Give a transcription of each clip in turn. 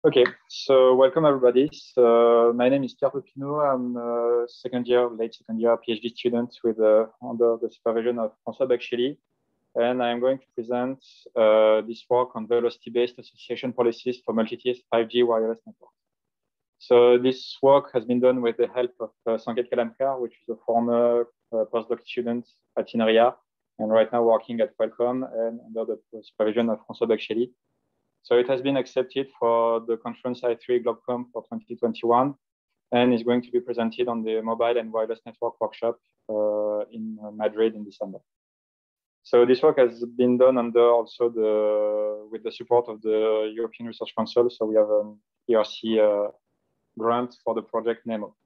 Okay, so welcome everybody. So my name is Pierre Popino. I'm a late second year PhD student with under the supervision of François Baccelli, and I'm going to present this work on velocity-based association policies for multi-tier 5G wireless networks. So this work has been done with the help of Sanket Kalamkar, which is a former postdoc student at INRIA, and right now working at Qualcomm and under the supervision of François Baccelli. So it has been accepted for the conference i3 GlobeCom for 2021 and is going to be presented on the Mobile and Wireless Network workshop in Madrid in December. So this work has been done under also with the support of the European Research Council. So we have an ERC grant for the project NEMO.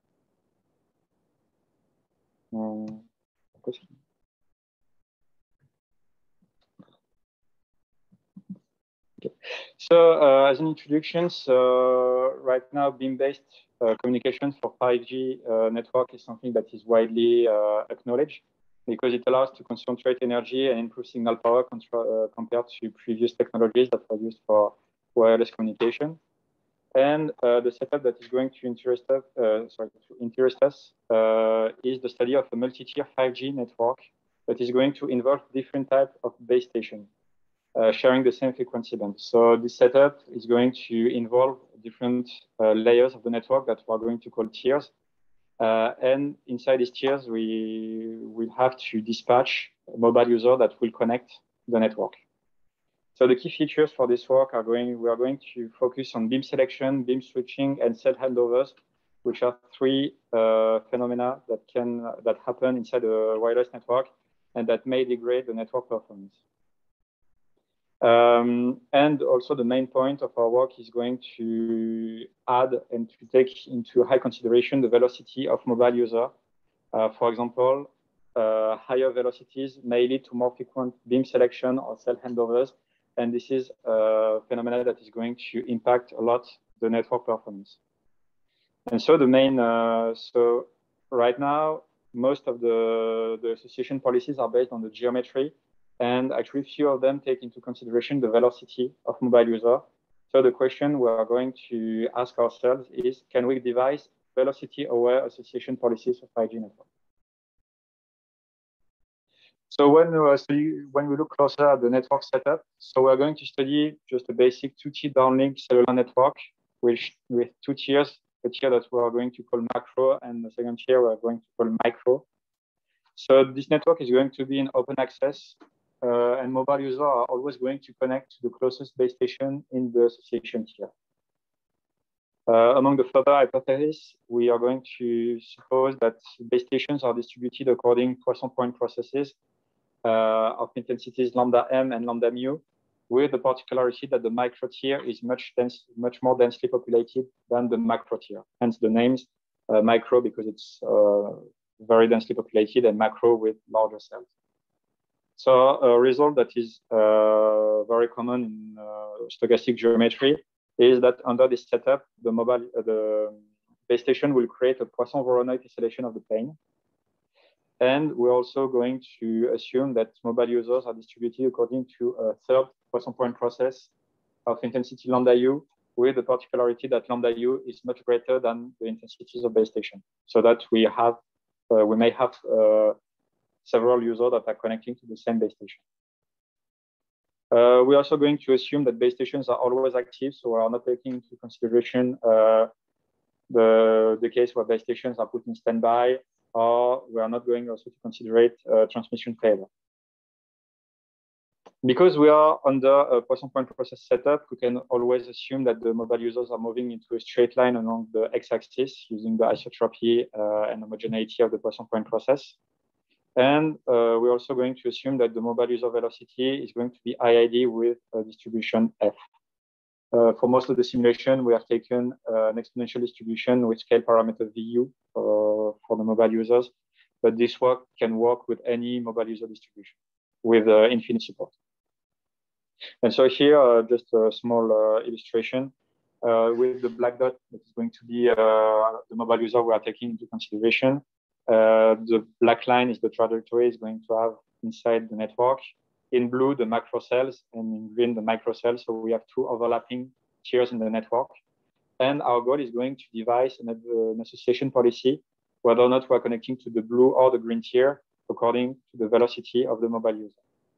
So as an introduction, right now beam-based communication for 5G network is something that is widely acknowledged because it allows to concentrate energy and improve signal power compared to previous technologies that were used for wireless communication. And the setup that is going to interest us is the study of a multi-tier 5G network that is going to involve different types of base stations. Sharing the same frequency band. So this setup is going to involve different layers of the network that we're going to call tiers. And inside these tiers, we will have to dispatch a mobile user that will connect the network. So the key features for this work we are going to focus on beam selection, beam switching, and cell handovers, which are three phenomena that happen inside a wireless network and that may degrade the network performance. And also the main point of our work is going to add and to take into high consideration the velocity of mobile user. For example, higher velocities may lead to more frequent beam selection or cell handovers. And this is a phenomenon that is going to impact a lot the network performance. And so the main, so right now, most of the association policies are based on the geometry. And actually, few of them take into consideration the velocity of mobile user. So the question we are going to ask ourselves is, can we devise velocity-aware association policies for 5G network? So when we look closer at the network setup, so we're going to study just a basic 2T downlink cellular network with two tiers, a tier that we are going to call macro and the second tier we are going to call micro. So this network is going to be in open access. And mobile users are always going to connect to the closest base station in the association tier. Among the further hypotheses, we are going to suppose that base stations are distributed according to Poisson point processes of intensities lambda m and lambda mu, with the particularity that the micro tier is much more densely populated than the macro tier. Hence the names micro because it's very densely populated and macro with larger cells. So a result that is very common in stochastic geometry is that under this setup, the base station will create a Poisson-Voronoi tessellation of the plane. And we're also going to assume that mobile users are distributed according to a third Poisson point process of intensity lambda u, with the particularity that lambda u is much greater than the intensities of base station. So that we may have several users that are connecting to the same base station. We're also going to assume that base stations are always active, so we are not taking into consideration the case where base stations are put in standby, or we are not going also to consider transmission failure. Because we are under a Poisson point process setup, we can always assume that the mobile users are moving into a straight line along the x-axis using the isotropy and homogeneity of the Poisson point process. And we're also going to assume that the mobile user velocity is going to be IID with a distribution F. For most of the simulation, we have taken an exponential distribution with scale parameter VU for the mobile users, but this work can work with any mobile user distribution with infinite support. And so here, just a small illustration with the black dot that is going to be the mobile user we are taking into consideration. The black line is the trajectory is going to have inside the network. In blue, the macro cells, and in green, the micro cells. So we have two overlapping tiers in the network. And our goal is going to devise an association policy, whether or not we are connecting to the blue or the green tier, according to the velocity of the mobile user.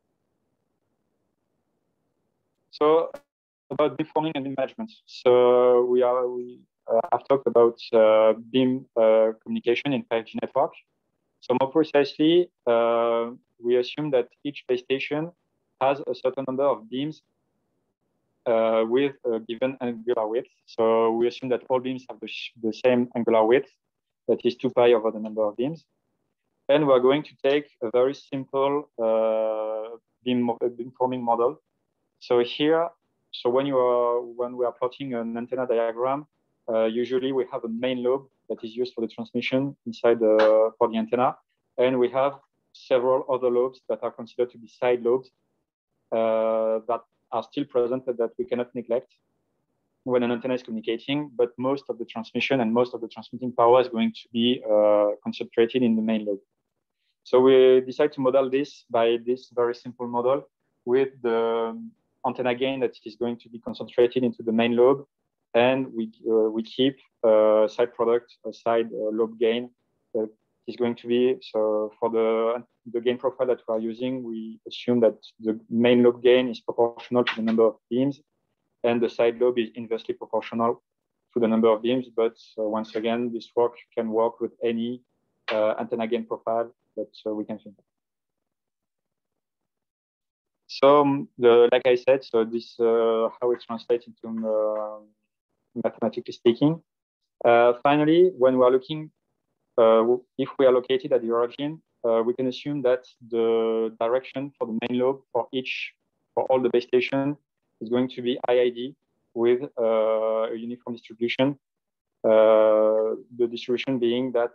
So about beamforming and beam management. So we have talked about beam communication in 5G network. So more precisely, we assume that each base station has a certain number of beams with a given angular width. So we assume that all beams have the same angular width, that is 2 pi over the number of beams. And we're going to take a very simple beamforming model. So here, when we are plotting an antenna diagram, usually we have a main lobe that is used for the transmission inside for the antenna, and we have several other lobes that are considered to be side lobes that are still present that we cannot neglect when an antenna is communicating. But most of the transmission and most of the transmitting power is going to be concentrated in the main lobe. So we decide to model this by this very simple model with the antenna gain that is going to be concentrated into the main lobe, and we keep side product, a side lobe gain that is going to be, so for the gain profile that we are using, we assume that the main lobe gain is proportional to the number of beams, and the side lobe is inversely proportional to the number of beams. But once again, this can work with any antenna gain profile that we can think of. So, like I said, so this how it translates into mathematically speaking. Finally, when we are looking, if we are located at the origin, we can assume that the direction for the main lobe for all the base stations is going to be IID with a uniform distribution. The distribution being that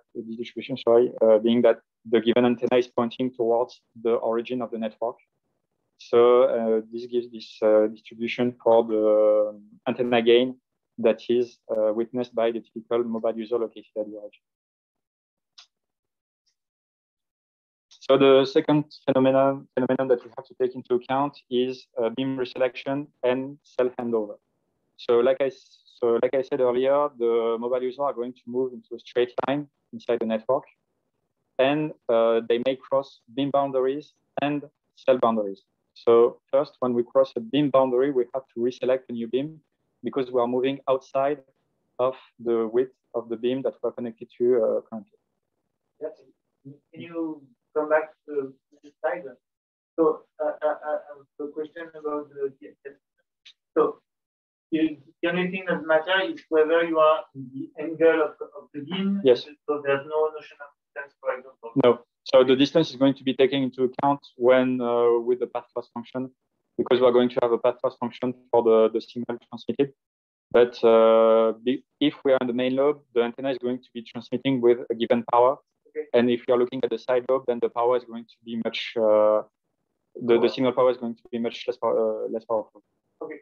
the given antenna is pointing towards the origin of the network. So this gives this distribution for the antenna gain that is witnessed by the typical mobile user located at the origin. So the second phenomenon that we have to take into account is beam reselection and cell handover. So like I said earlier, the mobile users are going to move into a straight line inside the network, and they may cross beam boundaries and cell boundaries. So first, when we cross a beam boundary, we have to reselect a new beam because we are moving outside of the width of the beam that we're connected to currently. Yes. Can you come back to this slide? So the question about the so the only thing that matters is whether you are in the angle of the beam. Yes. So there's no notion of distance, for example. No. So the distance is going to be taken into account when with the path loss function, because we are going to have a path loss function for the signal transmitted. But if we are in the main lobe, the antenna is going to be transmitting with a given power. Okay. And if you are looking at the side lobe, then the power is going to be much, the signal power is going to be much less powerful. Okay.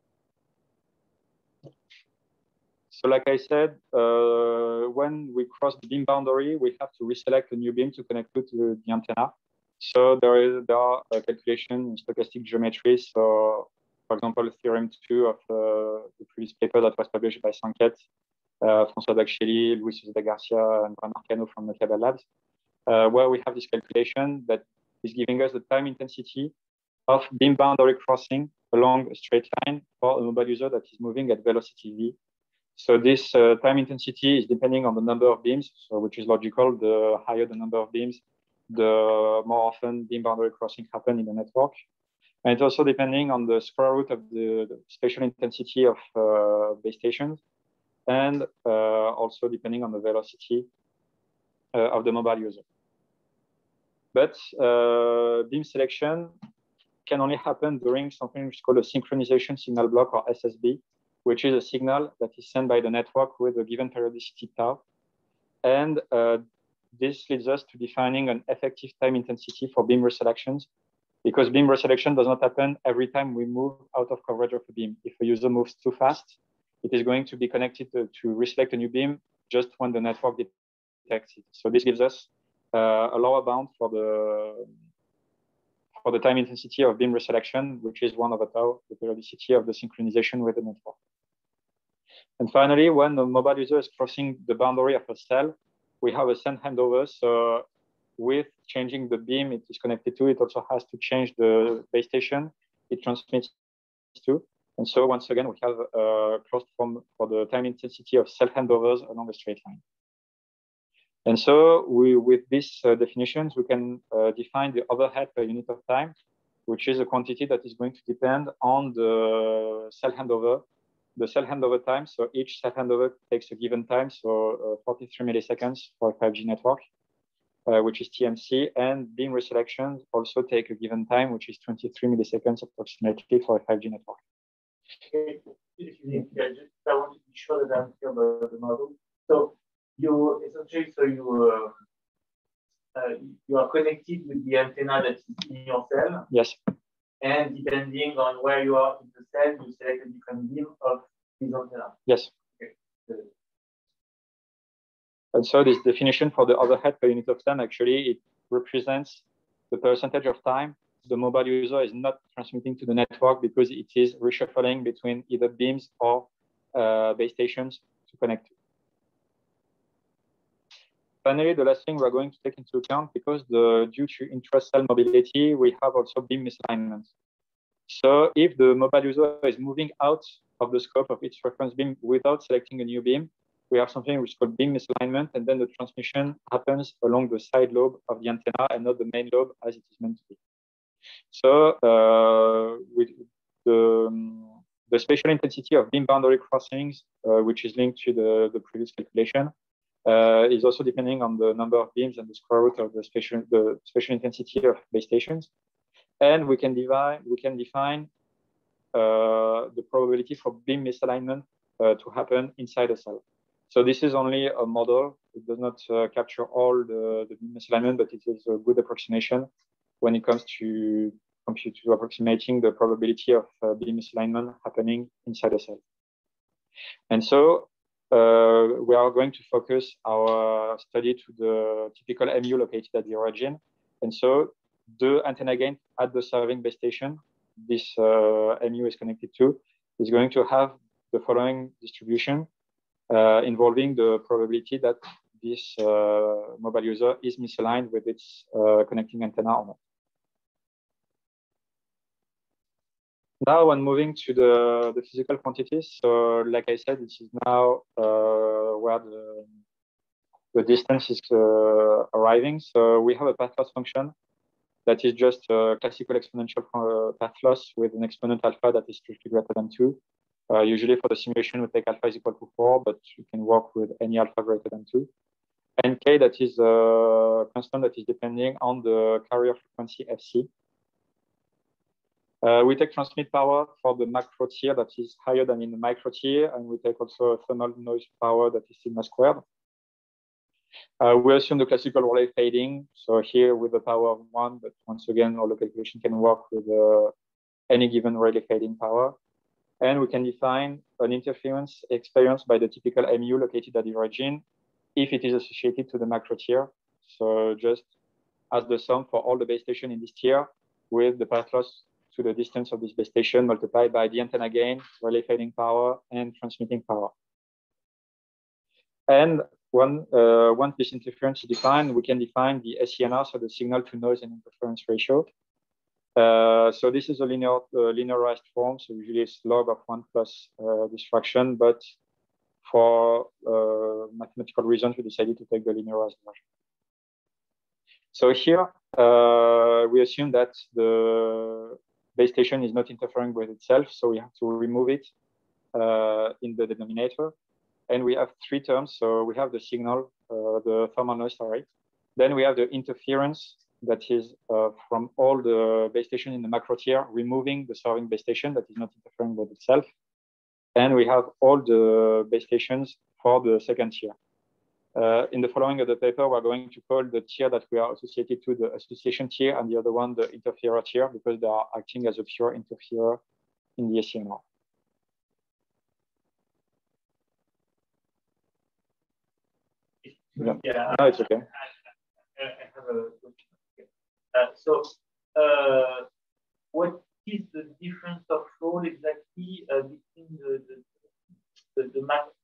So like I said, when we cross the beam boundary, we have to reselect a new beam to connect to the antenna. So there are calculations in stochastic geometry. So for example, theorem 2 of the previous paper that was published by Sanket, François Daccheli, Luis José Garcia, and Juan Marcano from Notable Labs, where we have this calculation that is giving us the time intensity of beam boundary crossing along a straight line for a mobile user that is moving at velocity v. So this time intensity is depending on the number of beams, so which is logical. The higher the number of beams, the more often beam boundary crossing happen in the network. And it's also depending on the square root of the spatial intensity of base stations, and also depending on the velocity of the mobile user. But beam selection can only happen during something which is called a synchronization signal block, or SSB, which is a signal that is sent by the network with a given periodicity tau. And this leads us to defining an effective time intensity for beam reselections, because beam reselection does not happen every time we move out of coverage of a beam. If a user moves too fast, it is going to be connected to reselect a new beam just when the network detects it. So this gives us a lower bound for the time intensity of beam reselection, which is 1/tau, the periodicity of the synchronization with the network. And finally, when the mobile user is crossing the boundary of a cell, we have a send handover. So with changing the beam it is connected to, it also has to change the base station it transmits to. And so once again, we have a closed form for the time intensity of cell handovers along a straight line. And so with these definitions, we can define the overhead per unit of time, which is a quantity that is going to depend on the cell handover. The cell handover time, so each cell handover takes a given time, so 43 milliseconds for a 5G network, which is TMC, and beam reselections also take a given time, which is 23 milliseconds approximately for a 5G network. Okay. I want to be sure that I'm clear about the model. So you essentially, you are connected with the antenna that is in your cell. Yes. And depending on where you are in the cell, you select a different beam of this antenna. Yes. Okay. And so this definition for the overhead per unit of time, actually, it represents the percentage of time the mobile user is not transmitting to the network because it is reshuffling between either beams or base stations to connect. Finally, the last thing we're going to take into account, because due to intra-cell mobility, we have also beam misalignment. So if the mobile user is moving out of the scope of its reference beam without selecting a new beam, we have something which is called beam misalignment, and then the transmission happens along the side lobe of the antenna and not the main lobe as it is meant to be. So with the spatial intensity of beam boundary crossings, which is linked to the previous calculation, is also depending on the number of beams and the square root of the spatial intensity of base stations. And we can define the probability for beam misalignment to happen inside a cell. So this is only a model. It does not capture all the beam misalignment, but it is a good approximation when it comes to approximating the probability of beam misalignment happening inside a cell. And so we are going to focus our study to the typical MU located at the origin. And so the antenna gain at the serving base station, this MU is connected to, is going to have the following distribution involving the probability that this mobile user is misaligned with its connecting antenna or not. Now, when moving to the physical quantities, so like I said, this is now where the distance is arriving. So we have a path loss function that is just a classical exponential path loss with an exponent alpha that is strictly greater than 2. Usually for the simulation, we take alpha is equal to 4, but you can work with any alpha greater than 2. And k, that is a constant that is depending on the carrier frequency FC. We take transmit power for the macro tier that is higher than in the micro tier, and we take also a thermal noise power that is sigma squared. We assume the classical Rayleigh fading, so here with the power of 1, but once again, all the calculation can work with any given Rayleigh fading power. And we can define an interference experienced by the typical MU located at the origin if it is associated to the macro tier. So just as the sum for all the base stations in this tier with the path loss to the distance of this base station multiplied by the antenna gain, Rayleigh fading power, and transmitting power. And once this interference is defined, we can define the SCNR, so the signal to noise and interference ratio. So this is a linearized form, so usually it's log of 1 plus this fraction, but for mathematical reasons, we decided to take the linearized version. So here, we assume that the base station is not interfering with itself, so we have to remove it in the denominator. And we have 3 terms. So we have the signal, the thermal noise, sorry. Then we have the interference that is from all the base stations in the macro tier, removing the serving base station that is not interfering with itself. And we have all the base stations for the second tier. In the following of the paper, we're going to call the tier that we are associated to the association tier, and the other one the interferer tier, because they are acting as a pure interferer in the SCNR. Yeah, no, it's okay. I have a question. What is the difference of role exactly between the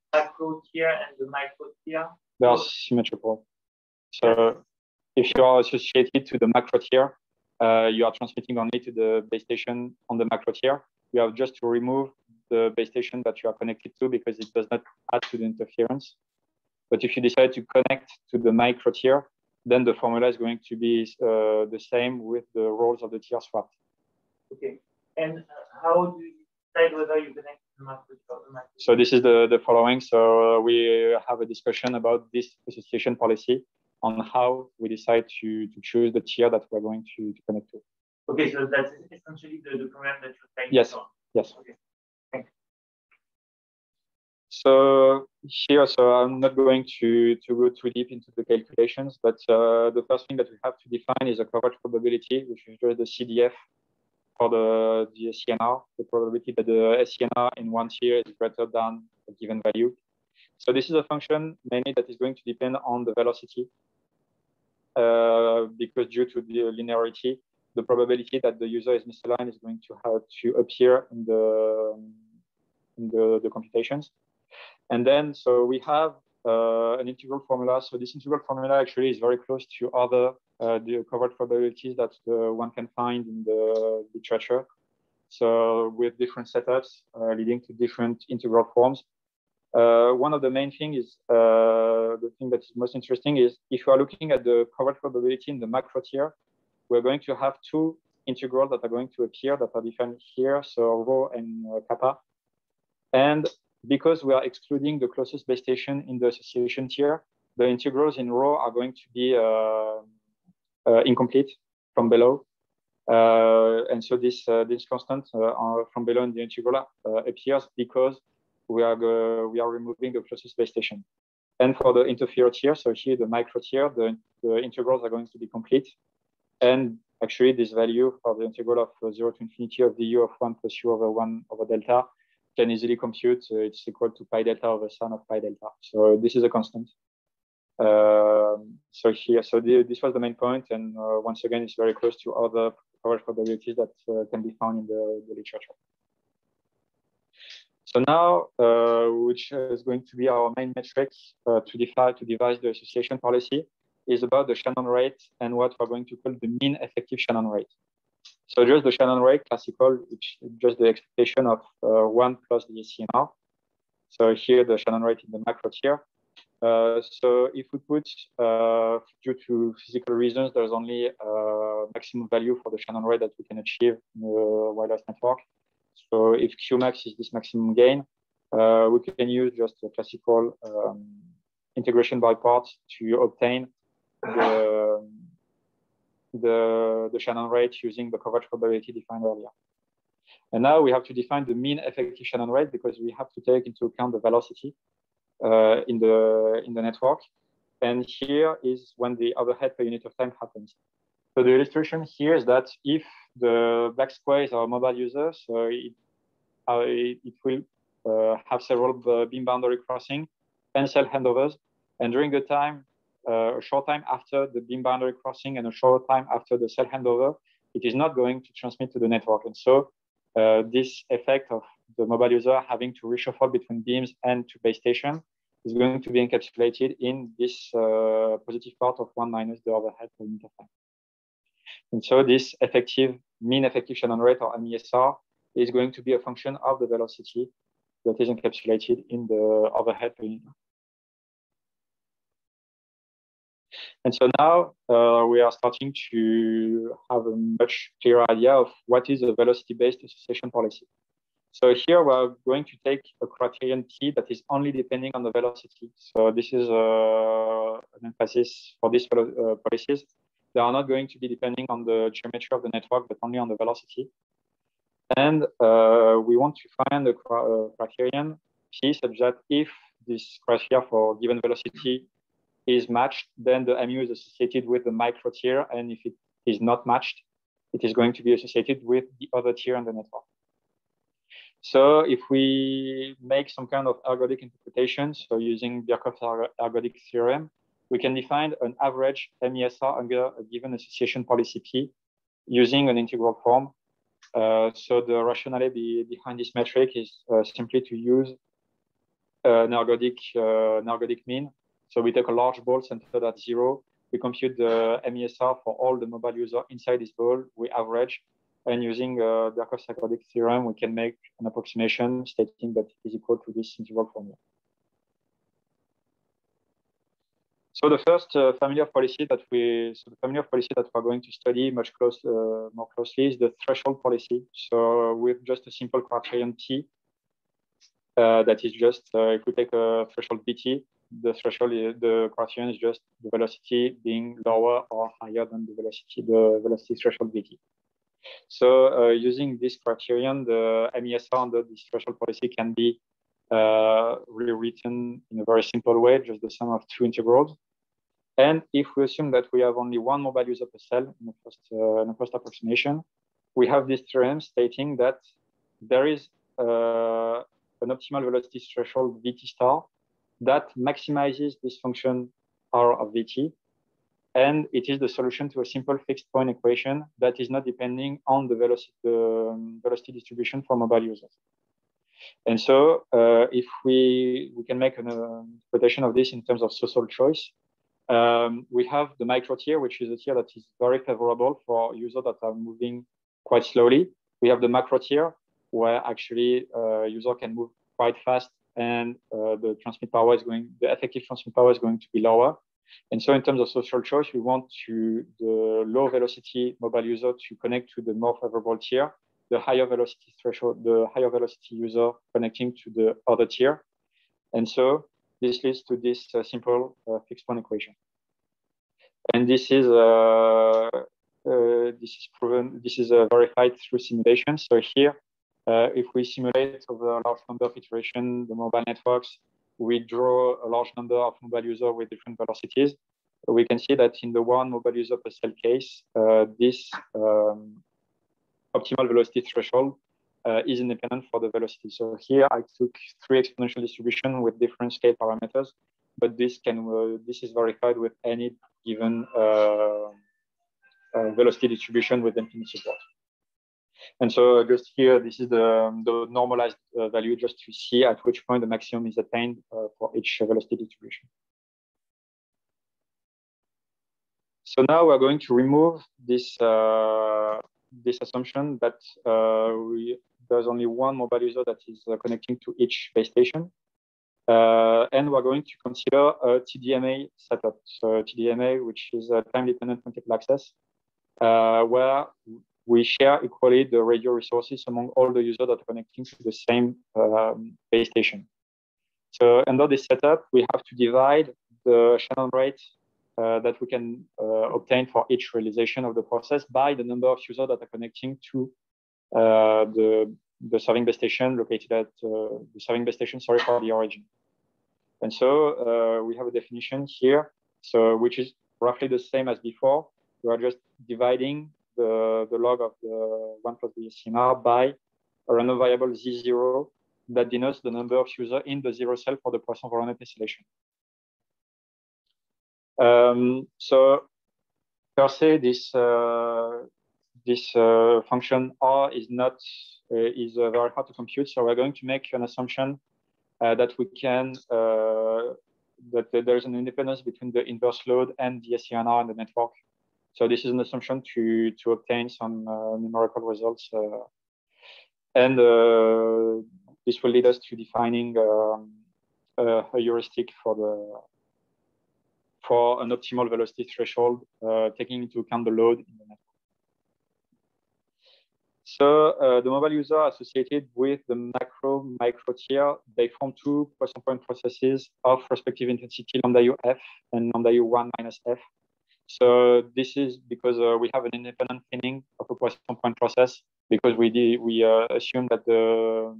tier? They are symmetrical. So if you are associated to the macro tier, you are transmitting only to the base station on the macro tier. You have just to remove the base station that you are connected to because it does not add to the interference. But if you decide to connect to the micro tier, then the formula is going to be the same with the roles of the tier swapped. Okay. And how do you decide whether you connect to the macro or the micro? So this is the following. So we have a discussion about this association policy on how we decide to choose the tier that we're going to connect to. Okay, so that's essentially the program that you're trying yes. to solve. Yes. Okay. Thanks. So here, so I'm not going to go too deep into the calculations, but the first thing that we have to define is a coverage probability, which is just the CDF for the SCNR, the probability that the SCNR in one tier is greater than a given value. So this is a function mainly that is going to depend on the velocity, because due to the linearity, the probability that the user is misaligned is going to have to appear in the computations. And then, so we have an integral formula. So this integral formula actually is very close to other the coverage probabilities that one can find in the literature. So with different setups leading to different integral forms. One of the main things is the thing that is most interesting is if you are looking at the coverage probability in the macro tier, we're going to have two integrals that are going to appear that are defined here, so rho and kappa. And because we are excluding the closest base station in the association tier, the integrals in rho are going to be incomplete from below. And so this constant from below in the integral appears because we are removing the closest base station. And for the interferer tier, so here the micro tier, the integrals are going to be complete. And actually this value for the integral of 0 to infinity of du of 1 plus u over 1 over delta can easily compute. It's equal to pi delta over sine of pi delta. So this is a constant. So here, so this was the main point. And once again, it's very close to other coverage probabilities that can be found in the literature. So now, which is going to be our main metric to devise the association policy, is about the Shannon rate and what we're going to call the mean effective Shannon rate. So just the Shannon rate, classical, which is just the expectation of 1 plus the SCNR. So here the Shannon rate in the macro tier. So if we put, due to physical reasons, there's only a maximum value for the Shannon rate that we can achieve in the wireless network. So if Qmax is this maximum gain, we can use just a classical integration by parts to obtain the Shannon rate using the coverage probability defined earlier. And now we have to define the mean effective Shannon rate because we have to take into account the velocity in the network. And here is when the overhead per unit of time happens. So the illustration here is that if the black square is our mobile user, so it will have several beam boundary crossing and cell handovers. And during the time, a short time after the beam boundary crossing and a short time after the cell handover, it is not going to transmit to the network. And so this effect of the mobile user having to reshuffle between beams and to base station is going to be encapsulated in this positive part of 1 minus the overhead per unit of time. And so this mean effective Shannon rate, or MESR, is going to be a function of the velocity that is encapsulated in the overhead per unit. And so now we are starting to have a much clearer idea of what is a velocity-based association policy. So here we're going to take a criterion T that is only depending on the velocity. So this is an emphasis for these policies. They are not going to be depending on the geometry of the network, but only on the velocity. And we want to find a criterion P such that if this criteria for given velocity is matched, then the MU is associated with the micro tier. And if it is not matched, it is going to be associated with the other tier in the network. So if we make some kind of ergodic interpretation, so using Birkhoff's ergodic theorem, we can define an average MESR under a given association policy P using an integral form. So the rationale behind this metric is simply to use an ergodic mean. So we take a large ball centered at 0. We compute the MESR for all the mobile users inside this ball. We average, and using the Darkov-Sackerdick theorem, we can make an approximation stating that it is equal to this interval formula. So the first family of policy that we are going to study more closely is the threshold policy. So with just a simple criterion T, that is just if we take a threshold Vt, the criterion is just the velocity being lower or higher than the velocity threshold Vt. So using this criterion, the MESR under this threshold policy can be rewritten in a very simple way, just the sum of two integrals. And if we assume that we have only one mobile user per cell in the first approximation, we have this theorem stating that there is an optimal velocity threshold Vt star that maximizes this function R of Vt. And it is the solution to a simple fixed point equation that is not depending on the velocity distribution for mobile users. And so if we can make an interpretation of this in terms of social choice, we have the micro tier, which is a tier that is very favorable for users that are moving quite slowly. We have the macro tier, where actually user can move quite fast, and the effective transmit power is going to be lower. And so in terms of social choice, we want the low velocity mobile user to connect to the more favorable tier, the higher velocity user connecting to the other tier. And so this leads to this simple fixed point equation. And this is proven, this is verified through simulation. So here, if we simulate over a large number of iterations the mobile networks, we draw a large number of mobile users with different velocities. We can see that in the one mobile user per cell case, this optimal velocity threshold is independent for the velocity. So here I took 3 exponential distributions with different scale parameters, but this is verified with any given velocity distribution with infinite support. And so just here, this is the normalized value, just to see at which point the maximum is attained for each velocity distribution. So now we're going to remove this assumption that there's only one mobile user that is connecting to each base station. And we're going to consider a TDMA setup. So TDMA, which is a time-dependent multiple access, where we share equally the radio resources among all the users that are connecting to the same base station. So under this setup, we have to divide the Shannon rate that we can obtain for each realization of the process by the number of users that are connecting to the serving base station located at the serving base station, sorry, for the origin. And so we have a definition here, so which is roughly the same as before. We are just dividing the log of the 1 plus the CMR by a random variable Z0 that denotes the number of users in the 0 cell for the Poisson-Voronoi tessellation. So per se, this function R is very hard to compute. So we're going to make an assumption that we can that there's an independence between the inverse load and the SCNR and the network. So this is an assumption to obtain some numerical results, and this will lead us to defining a heuristic for an optimal velocity threshold, taking into account the load in the network. So the mobile user associated with the micro tier, they form 2 Poisson point processes of respective intensity lambda UF and lambda U1 minus F. So this is because we have an independent thinning of a Poisson point process, because we assume that the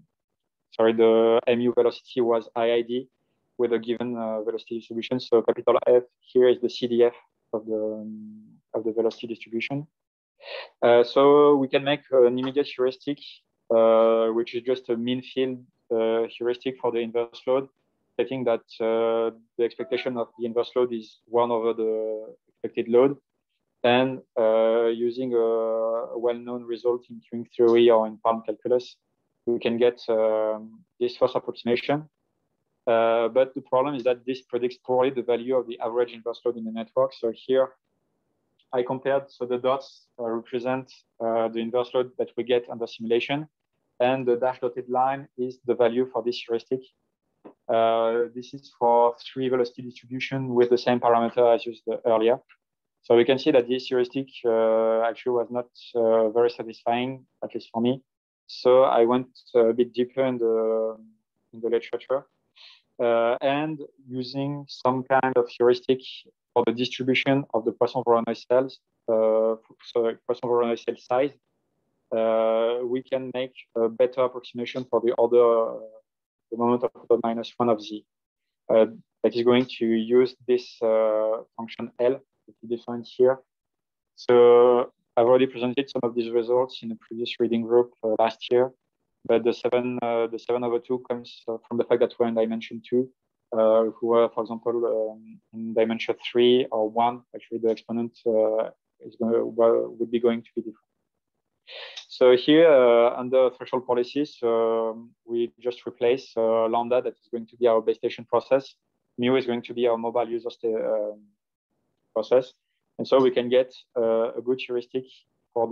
mu velocity was IID with a given velocity distribution. So capital F here is the CDF of the velocity distribution. So we can make an immediate heuristic, which is just a mean field heuristic for the inverse load, stating that the expectation of the inverse load is 1 over the expected load. And using a well-known result in queuing theory or in Palm calculus, we can get this first approximation. But the problem is that this predicts poorly the value of the average inverse load in the network. So here I compared, so the dots represent the inverse load that we get under simulation, and the dash dotted line is the value for this heuristic. This is for 3 velocity distribution with the same parameter as used earlier. So we can see that this heuristic actually was not very satisfying, at least for me. So I went a bit deeper in the literature and using some kind of heuristic for the distribution of the Poisson-Voronoi cells, so Poisson-Voronoi cell size, we can make a better approximation for the order, the moment of order -1 of z. That is going to use this function L that we defined here. So I've already presented some of these results in a previous reading group last year, but the 7/2 comes from the fact that we're in dimension 2, who are, for example, in dimension 3 or 1, actually the exponent would be going to be different. So here, under threshold policies, we just replace lambda, that is going to be our base station process. Mu is going to be our mobile user process. And so we can get a good heuristic for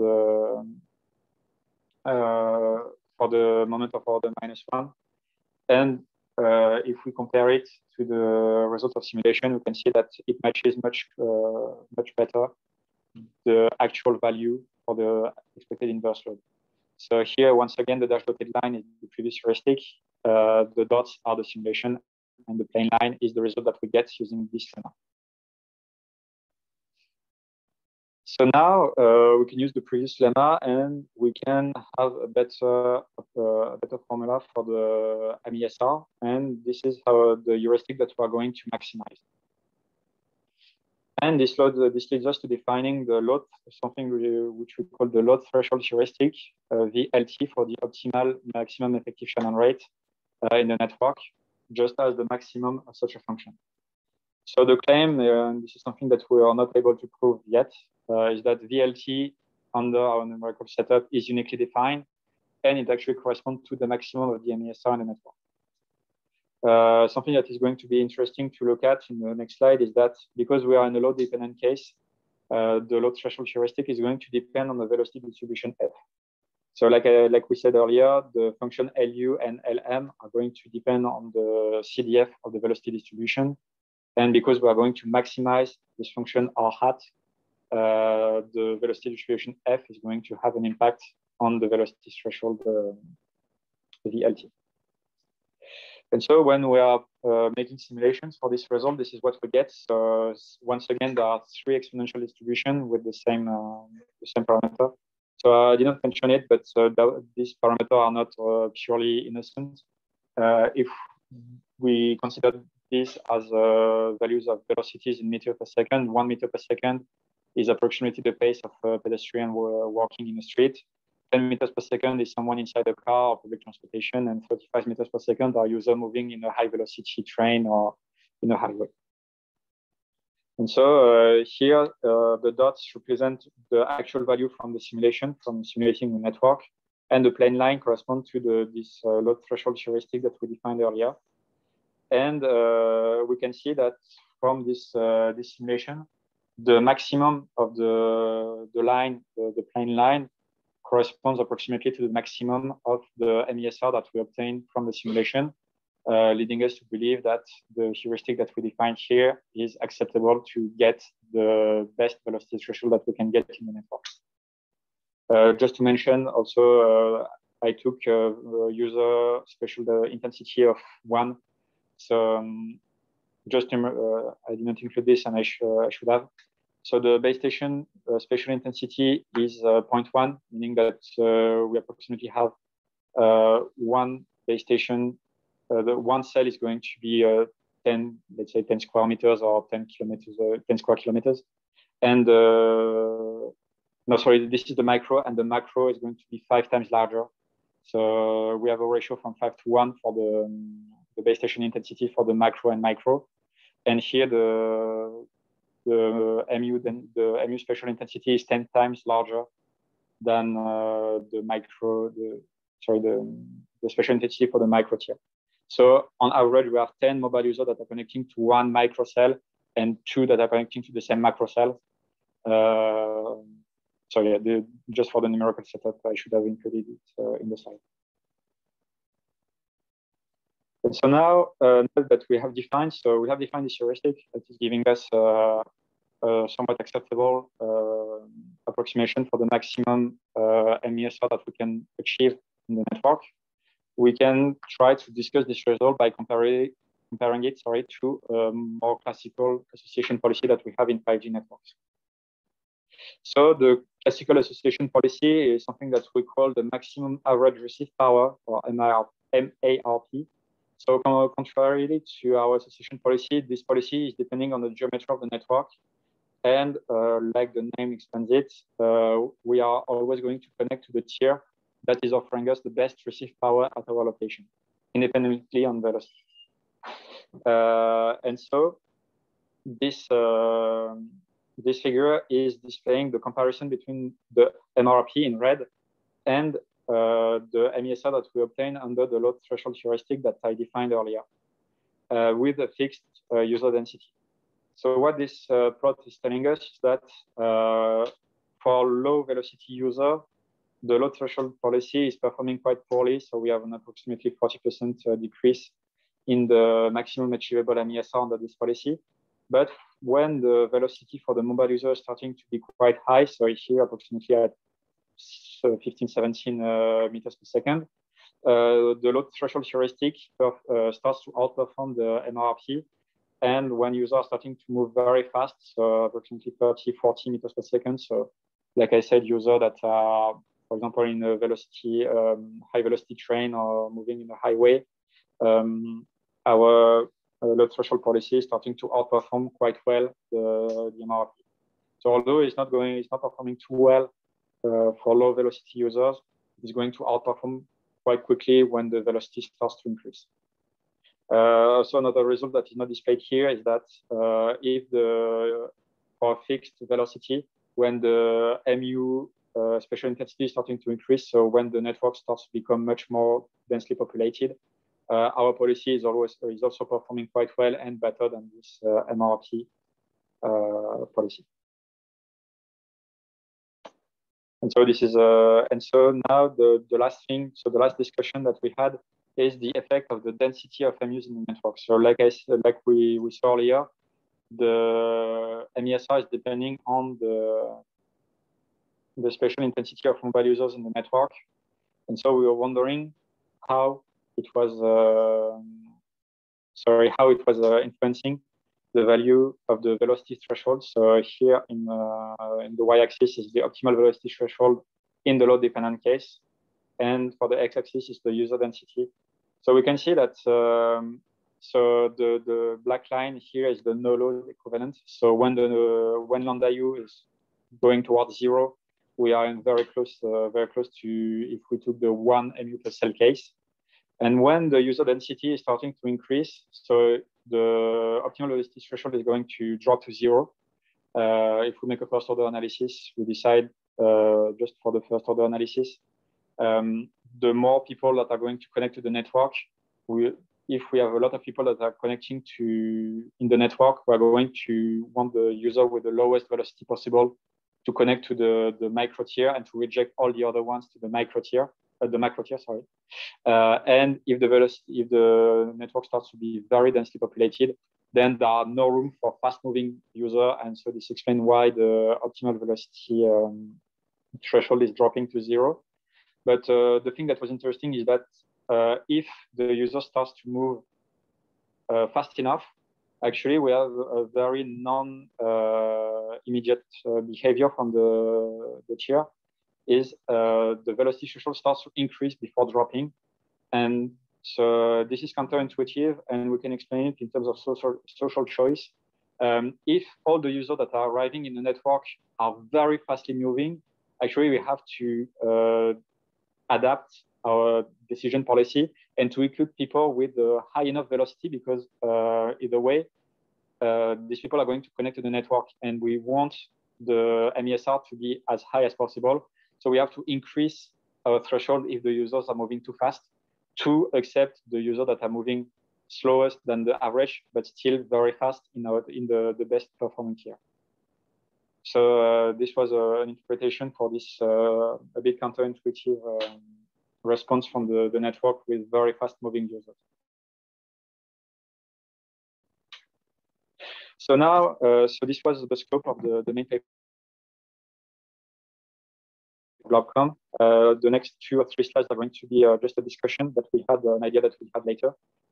the moment of order -1. And if we compare it to the result of simulation, we can see that it matches much better the actual value for the expected inverse load. So here, once again, the dash dotted line is the previous heuristic. The dots are the simulation, and the plain line is the result that we get using this lemma. So now we can use the previous lemma, and we can have a better formula for the MESR, and this is how the heuristic that we are going to maximize. And this leads us to defining the load, something which we call the load threshold heuristic, VLT, for the optimal maximum effective Shannon rate in the network, just as the maximum of such a function. So the claim, and this is something that we are not able to prove yet, is that VLT under our numerical setup is uniquely defined, and it actually corresponds to the maximum of the MESR in the network. Something that is going to be interesting to look at in the next slide is that because we are in a load-dependent case, the load threshold heuristic is going to depend on the velocity distribution F. So like we said earlier, the function LU and LM are going to depend on the CDF of the velocity distribution. And because we are going to maximize this function R hat, the velocity distribution F is going to have an impact on the velocity threshold VLT. And so when we are making simulations for this result, this is what we get. So once again, there are 3 exponential distributions with the same parameter. So I did not mention it, but these parameters are not purely innocent. If we consider this as values of velocities in meters per second, 1 meter per second is approximately the pace of a pedestrian walking in the street. 10 meters per second is someone inside a car or public transportation, and 35 meters per second are users moving in a high velocity train or in a highway. And so here, the dots represent the actual value from the simulation, from simulating the network, and the plain line correspond to this load threshold heuristic that we defined earlier. And we can see that from this simulation, the maximum of the line, the plain line, corresponds approximately to the maximum of the MESR that we obtained from the simulation, leading us to believe that the heuristic that we defined here is acceptable to get the best velocity threshold that we can get in the network. Just to mention also, I took user special intensity of 1. So I did not include this, and I should have. So the base station spatial intensity is 0.1, meaning that we approximately have 1 base station. The one cell is going to be 10, let's say 10 square meters or 10 kilometers, 10 square kilometers. And no, sorry, this is the micro, and the macro is going to be 5 times larger. So we have a ratio from 5 to 1 for the base station intensity for the macro and micro. And here the MU spatial intensity is 10 times larger than the spatial intensity for the micro tier. So on average, we have 10 mobile users that are connecting to one microcell and 2 that are connecting to the same macrocell. So yeah, just for the numerical setup, I should have included it in the slide. And so now that we have defined, this heuristic that is giving us a somewhat acceptable approximation for the maximum MESR that we can achieve in the network. We can try to discuss this result by comparing it, to more classical association policy that we have in 5G networks. So the classical association policy is something that we call the maximum average receive power, or MARP. So contrarily to our association policy, this policy is depending on the geometry of the network. And like the name explains it, we are always going to connect to the tier that is offering us the best receive power at our location, independently on velocity. And so this figure is displaying the comparison between the MRP in red and the MESR that we obtain under the load threshold heuristic that I defined earlier with a fixed user density. So what this plot is telling us is that for low velocity user, the load threshold policy is performing quite poorly. So we have an approximately 40% decrease in the maximum achievable MESR under this policy. But when the velocity for the mobile user is starting to be quite high, so here approximately at 15, 17 meters per second, the load threshold heuristic starts to outperform the MRP. And when users are starting to move very fast, so approximately 30, 40 meters per second. So like I said, users that are, for example, in a velocity, high velocity train or moving in a highway, our load threshold policy is starting to outperform quite well the MRP. So although it's not performing too well for low velocity users, it's going to outperform quite quickly when the velocity starts to increase. So another result that is not displayed here is that if for fixed velocity, when the MU spatial intensity is starting to increase, so when the network starts to become much more densely populated, our policy is also performing quite well and better than this MRP policy. And so this is so now the last thing, so the last discussion that we had is the effect of the density of MUs in the network. So like we saw earlier, the MESR is depending on the spatial intensity of mobile users in the network. And so we were wondering how it was influencing the value of the velocity threshold. So here in the y-axis is the optimal velocity threshold in the load-dependent case, and for the x-axis is the user density. So we can see that so the black line here is the no load equivalent. So when lambda u is going towards 0, we are very close to if we took the 1 MU per cell case. And when the user density is starting to increase, so the optimal velocity threshold is going to drop to 0. If we make a first order analysis, we decide just for the first order analysis, the more people that are going to connect to the network, if we have a lot of people that are connecting in the network, we're going to want the user with the lowest velocity possible to connect to the micro tier and to reject all the other ones to the macro tier. And if the network starts to be very densely populated, then there are no room for fast-moving user, and so this explains why the optimal velocity threshold is dropping to 0. But the thing that was interesting is that if the user starts to move fast enough, actually we have a very non-immediate behavior from the tier. Is the velocity threshold starts to increase before dropping. And so this is counterintuitive, and we can explain it in terms of social choice. If all the users that are arriving in the network are very fastly moving, actually we have to adapt our decision policy and to include people with a high enough velocity, because either way, these people are going to connect to the network, and we want the MESR to be as high as possible. So we have to increase our threshold if the users are moving too fast. to accept the users that are moving slowest than the average, but still very fast in the best performing tier. So this was an interpretation for this a bit counterintuitive response from the network with very fast moving users. So now, so this was the scope of the main paper. Globcom. The next 2 or 3 slides are going to be just a discussion, but we had an idea that we had later.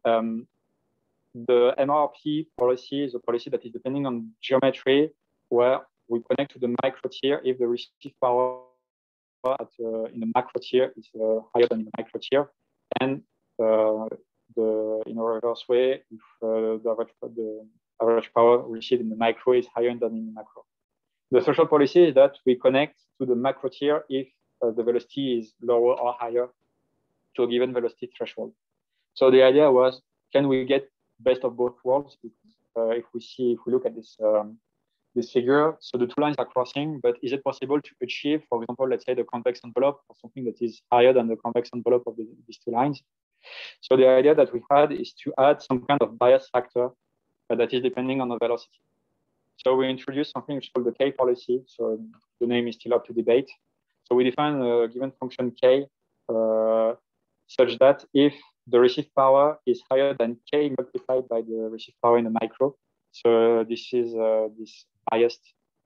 The MRP policy is a policy that is depending on geometry, where we connect to the micro tier if the receive power in the macro tier is higher than in the micro tier, and in a reverse way, if the average power received in the micro is higher than in the macro. The threshold policy is that we connect to the macro tier if the velocity is lower or higher to a given velocity threshold. So the idea was, can we get best of both worlds? If we look at this this figure, so the 2 lines are crossing, but is it possible to achieve, for example, let's say the convex envelope or something that is higher than the convex envelope of these 2 lines? So the idea that we had is to add some kind of bias factor that is depending on the velocity. So we introduced something which is called the K policy. So the name is still up to debate. So we define a given function K such that if the received power is higher than K multiplied by the received power in the micro, so this is this biased,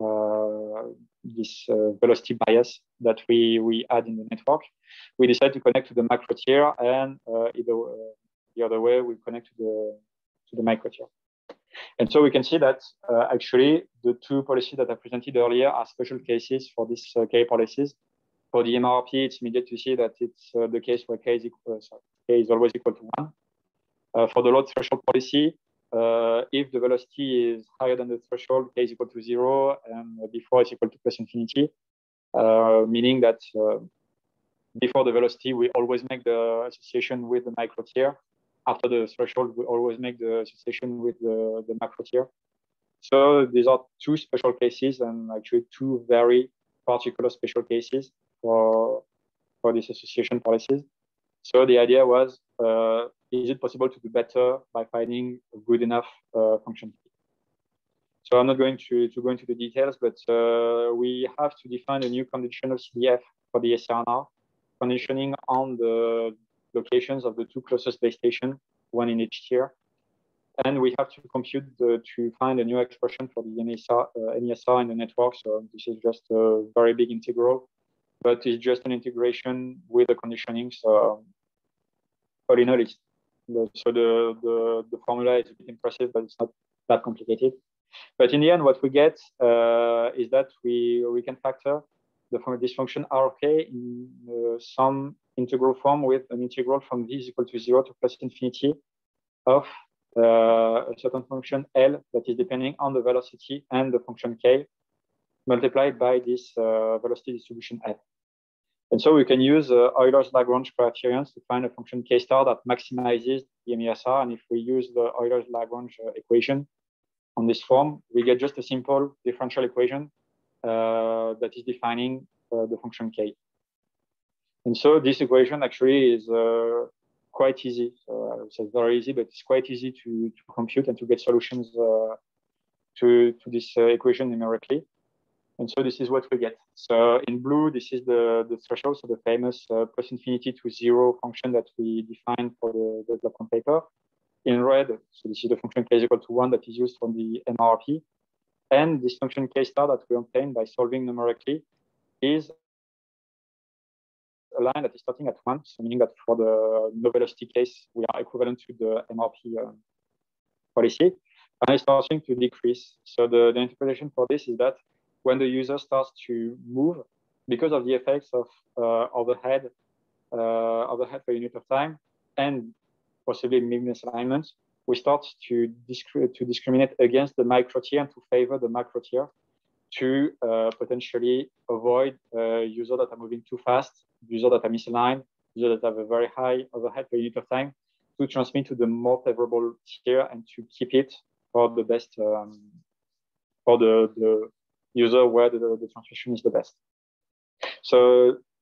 velocity bias that we add in the network. We decide to connect to the macro tier, and the other way we connect to the micro tier. And so we can see that actually the 2 policies that I presented earlier are special cases for these K policies. For the MRP, it's immediate to see that it's the case where K is always equal to 1. For the load threshold policy, if the velocity is higher than the threshold, K is equal to 0, and before it's equal to plus infinity, meaning that before the velocity, we always make the association with the micro tier. After the threshold, we always make the association with the macro tier. So these are 2 special cases, and actually 2 very particular special cases for these association policies. So the idea was, is it possible to do better by finding a good enough function? So I'm not going to go into the details, but we have to define a new conditional CDF for the SRNR, conditioning on the locations of the 2 closest base stations, 1 in each tier. And we have to compute to find a new expression for the NESR in the network. So this is just a very big integral, but it's just an integration with the conditioning. So all in all, the formula is a bit impressive, but it's not that complicated. But in the end, what we get is that we can factor this function RK in some integral form with an integral from v is equal to 0 to plus infinity of a certain function L that is depending on the velocity and the function K multiplied by this velocity distribution F. And so we can use Euler's-Lagrange criterions to find a function K star that maximizes the MESR. And if we use the Euler's-Lagrange equation on this form, we get just a simple differential equation that is defining the function K. And so this equation actually is quite easy. So I would say very easy, but it's quite easy to compute and to get solutions to this equation numerically. And so this is what we get. So in blue, this is the threshold, so the famous plus infinity to 0 function that we defined for the Globcom paper. In red, so this is the function K is equal to 1 that is used from the MRP. And this function K star that we obtain by solving numerically is a line that is starting at 1, so meaning that for the no velocity case, we are equivalent to the MRP policy, and it's starting to decrease. So the interpretation for this is that when the user starts to move, because of the effects of overhead per unit of time, and possibly misalignment, we start to discriminate against the micro tier and to favor the macro tier to potentially avoid users that are moving too fast, users that are misaligned, users that have a very high overhead per unit of time, to transmit to the more favorable tier and to keep it for the best, for the user where the transmission is the best. So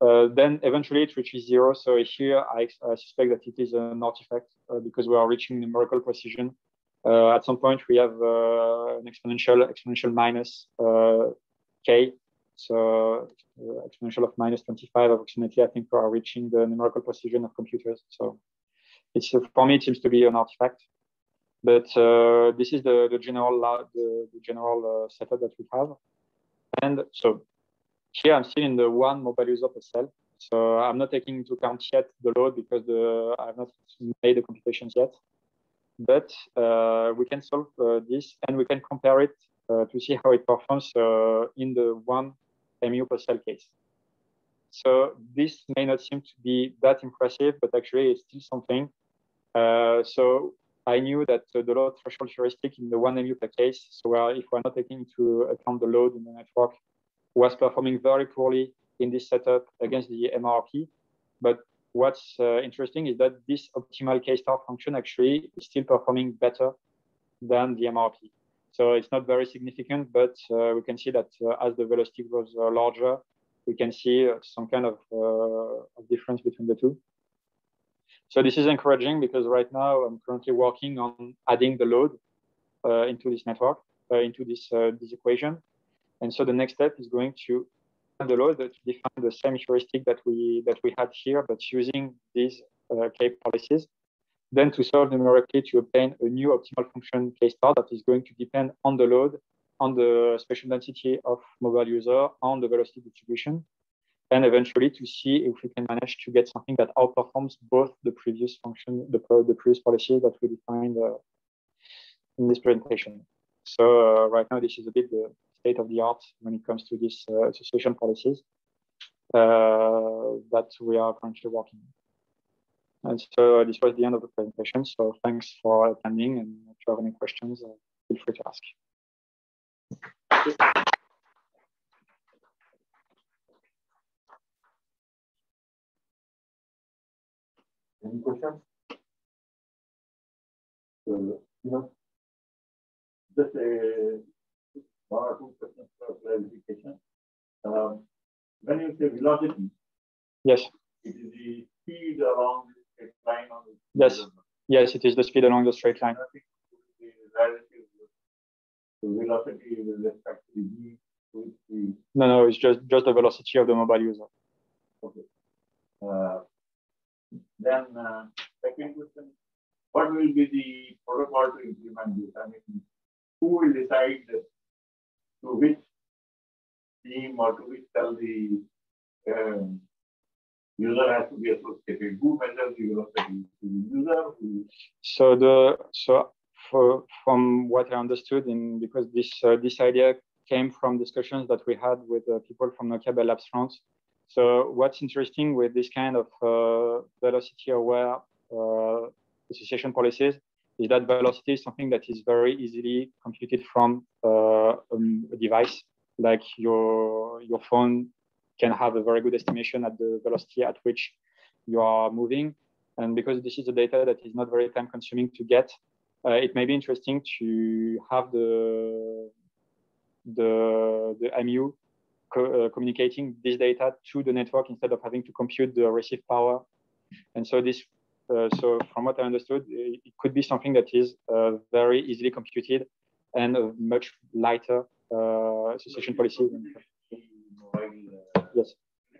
then eventually it reaches 0. So here I suspect that it is an artifact because we are reaching numerical precision. At some point we have an exponential minus k. So exponential of minus 25 approximately. I think we are reaching the numerical precision of computers. So it's for me it seems to be an artifact. But this is the general setup that we have. And so here I'm still in the one mobile user per cell. So I'm not taking into account yet the load because I have not made the computations yet. But we can solve this and we can compare it to see how it performs in the one MU per cell case. So this may not seem to be that impressive, but actually it's still something. So I knew that the load threshold heuristic in the 1 MU per case, so if we're not taking into account the load in the network, was performing very poorly in this setup against the MRP. But what's interesting is that this optimal K-star function actually is still performing better than the MRP. So it's not very significant, but we can see that as the velocity grows larger, we can see some kind of difference between the two. So this is encouraging because right now I'm currently working on adding the load into this network, into this equation. And so the next step is going to add the load to define the same heuristic that we had here, but using these K policies. Then to solve numerically to obtain a new optimal function K star that is going to depend on the load, on the spatial density of mobile user, on the velocity distribution. And eventually to see if we can manage to get something that outperforms both the previous function, the previous policy that we defined in this presentation. So right now, this is a bit the state of the art when it comes to these association policies that we are currently working on. And so this was the end of the presentation. So thanks for attending, and if you have any questions, feel free to ask. Any questions? Just one or two questions for clarification. When you say velocity, yes, it is the speed along the straight line on the yes, it is the speed along the straight line. The relative velocity with respect to the No, it's just the velocity of the mobile user. Okay. Then second question, what will be the protocol to implement this? I mean, who will decide to which team or to which cell the user has to be associated? Who measures the velocity? The user? From what I understood, because this idea came from discussions that we had with people from Nokia Bell Labs France. So what's interesting with this kind of velocity-aware association policies is that velocity is something that is very easily computed from a device. Like your phone can have a very good estimation at the velocity at which you are moving. And because this is a data that is not very time-consuming to get, it may be interesting to have the MU communicating this data to the network instead of having to compute the receive power. And so this, so from what I understood, it could be something that is very easily computed and a much lighter association policy. Yes.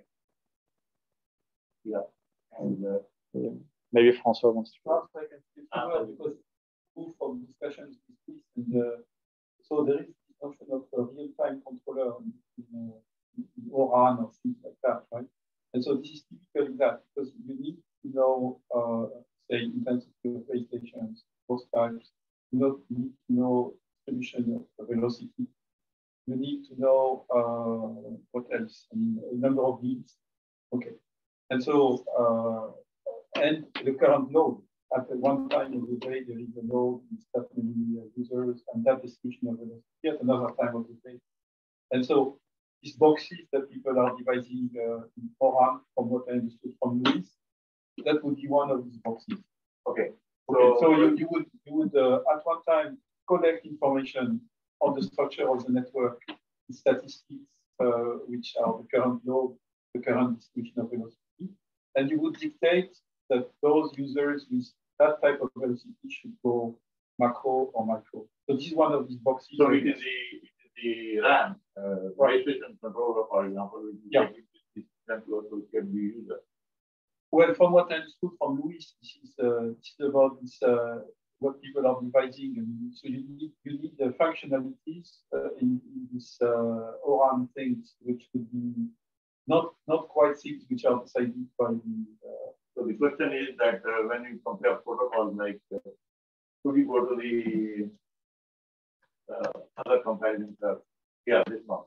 Yeah. And maybe François wants to. Because from discussions with this, and so there is the notion of a real-time controller in ORAN or things like that, right? And so this is typically that, because you need to know, say, intensity of base stations, those types. You need to know distribution of velocity. You need to know what else? I mean, a number of leads. Okay. And so, and the current load. At one time of the day, there is a load with that many users, and that distribution of velocity at another time of the day. And so, these boxes that people are devising in ORAN, from what I understood from Luis, that would be one of these boxes. Okay. So you would at one time collect information on the structure of the network, the statistics, which are the current load, the current distribution of velocity, and you would dictate that those users with that type of velocity should go macro or micro. So this is one of these boxes. So it is the RAM, base station controller, for example, which is can be used. Well, from what I understood from Luis, this is about this what people are devising, and so you need the functionalities in this ORAN things, which could be not quite things which are decided by the. So the question is that when you compare protocols like, should you go to the other comparison curve? Yeah, this one.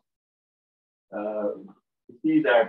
You see that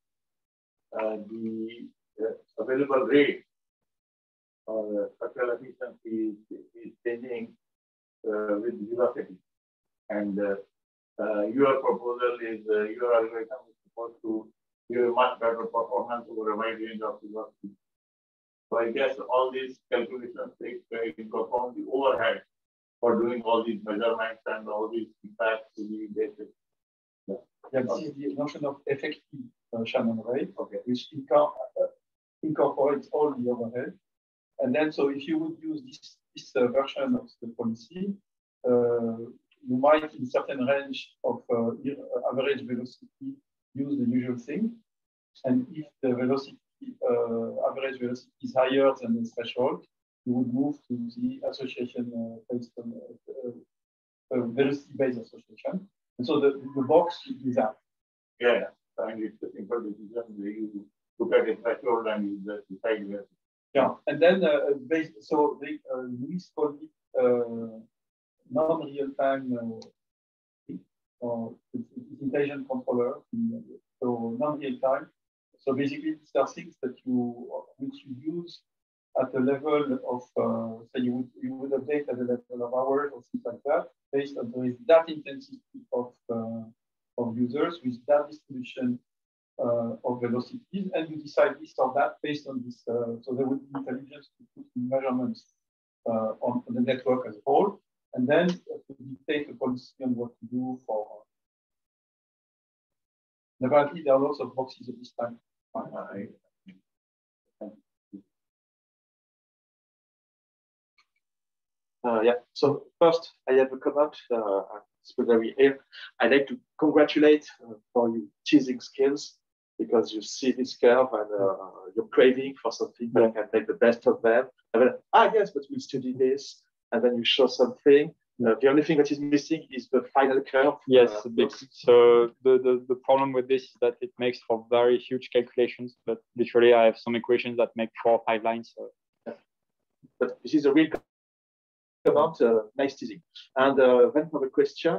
the available rate or structural efficiency is changing with velocity. And your proposal is your algorithm is supposed to give a much better performance over a wide range of velocity. So I guess all these calculations take into account the overhead for doing all these measurements and all these impacts to the data. Yeah, this is the notion of effective Shannon rate, Okay. which incorporates all the overhead. And then, so if you would use this version of the policy, you might, in certain range of average velocity, use the usual thing. And if the velocity, average velocity is higher than the threshold, you would move to the association based on velocity-based association. And so the box is that. Yeah, and it's a simple decision where you look at a threshold and you just decide where. Yeah, and then Luis called it non-real-time or intelligent controller. So non-real-time. So basically, these are things that which you use at the level of, say you would update at the level of hours or things like that, based on that intensity of users with that distribution of velocities, and you decide this or that based on this. So there would be intelligence to put measurements on the network as a whole, and then to dictate a policy on what to do for. Apparently, there are lots of boxes at this time. Yeah, so first I have a comment. It's very ill. I'd like to congratulate for your teasing skills, because you see this curve and you're craving for something, but I can make the best of them. And then, yes, but we'll study this. And then you show something. The only thing that is missing is the final curve. Yes, so the problem with this is that it makes for very huge calculations, but literally I have some equations that make 4 or 5 lines. So. Yeah. But this is a real comment, nice teasing. And then for the question,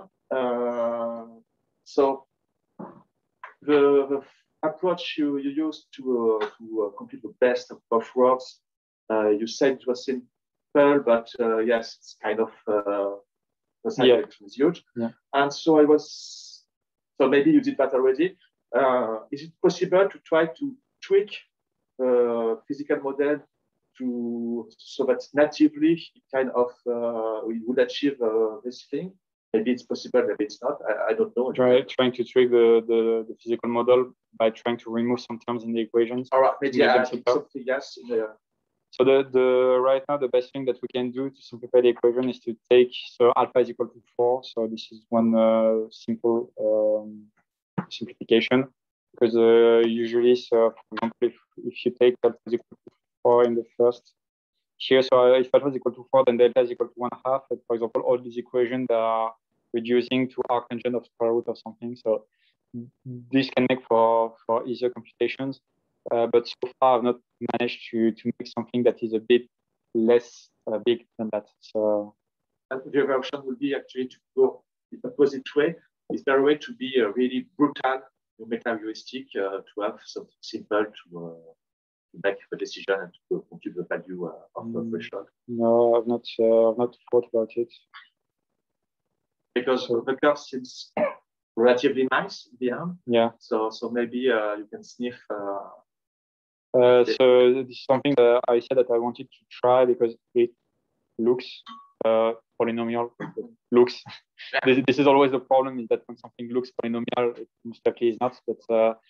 so the approach you used to compute the best of both worlds, you said it was simple, but yes, it's kind of the side direction is huge. Yeah. And so so maybe you did that already. Is it possible to try to tweak physical model so that natively it kind of we would achieve this thing? Maybe it's possible, maybe it's not. I don't know. Trying to tweak the physical model by trying to remove some terms in the equations. All right, maybe something else. So right now the best thing that we can do to simplify the equation is to take alpha is equal to 4. So this is one simple simplification, because usually, so for example, if you take alpha is equal to 4 in the first here, so if alpha is equal to 4, then delta is equal to 1/2. And for example, all these equations are reducing to arctangent of square root of something. So this can make for easier computations. But so far, I've not managed to make something that is a bit less big than that. So the other option would be actually to go the opposite way. Is there a way to be really brutal, meta-heuristic, to have something simple to make the decision and to compute the value of the threshold? No, I've not thought about it. Because the curve seems relatively nice in the end. Yeah. So maybe you can sniff. So this is something that I said that I wanted to try because it looks polynomial. Looks. This is always the problem, is that when something looks polynomial, it most likely is not. But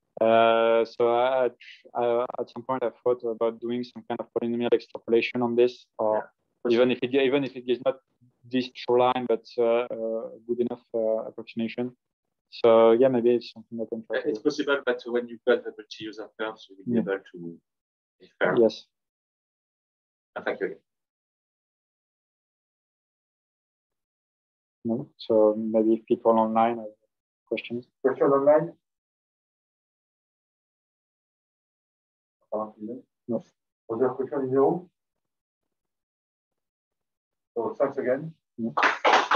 So at some point I thought about doing some kind of polynomial extrapolation on this, or even if it is not this true line, but good enough approximation. So yeah, maybe it's something that I'm trying. It's possible that when you got the multi-user curves, you will be able to infer. Yes. Thank you. No. So maybe if people online have questions. Question online? No. Was there a question in the room? So thanks again. No.